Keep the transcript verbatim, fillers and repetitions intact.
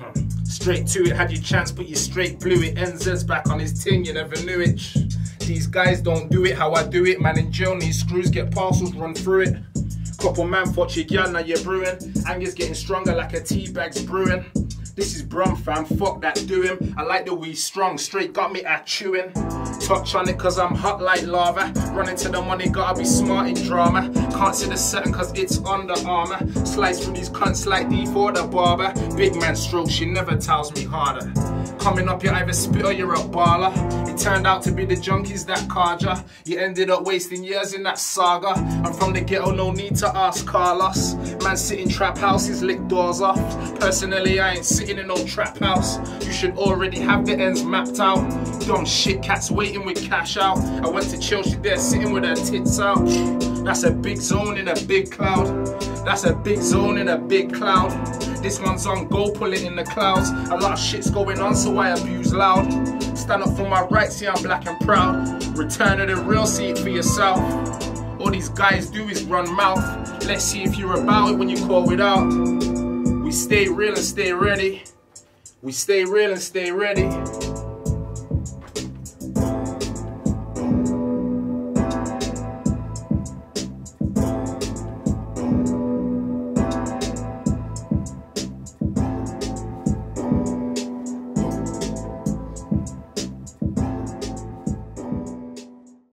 Straight to it, had your chance, but you straight blew it. N Z's back on his ting, you never knew it. These guys don't do it how I do it. Man in jail, these screws get parcels, run through it. Couple man fought your girl, now you're brewing. Anger's getting stronger like a tea bag's brewing. This is Brum fam, fuck that do him. I like the way strong, straight got me at chewing. Touch on it cause I'm hot like lava. Running to the money, gotta be smart in drama. Can't see the setting cause it's under armor. Slice through these cunts like D for the barber. Big man stroke, she never tells me harder. Coming up, you're either spit or you're a baller. It turned out to be the junkies that card ya. You ended up wasting years in that saga. I'm from the ghetto, no need to ask Carlos. Man sitting trap houses, lick doors off. Personally, I ain't sitting in no trap house. You should already have the ends mapped out. Dumb shit cats waiting with cash out. I went to chill, she there sitting with her tits out. That's a big zone in a big cloud. That's a big zone in a big cloud. This one's on go, pull it in the clouds. A lot of shit's going on, so I abuse loud. Stand up for my rights, see I'm black and proud. Return to the real, see it for yourself. All these guys do is run mouth. Let's see if you're about it when you call it out. We stay real and stay ready. We stay real and stay ready.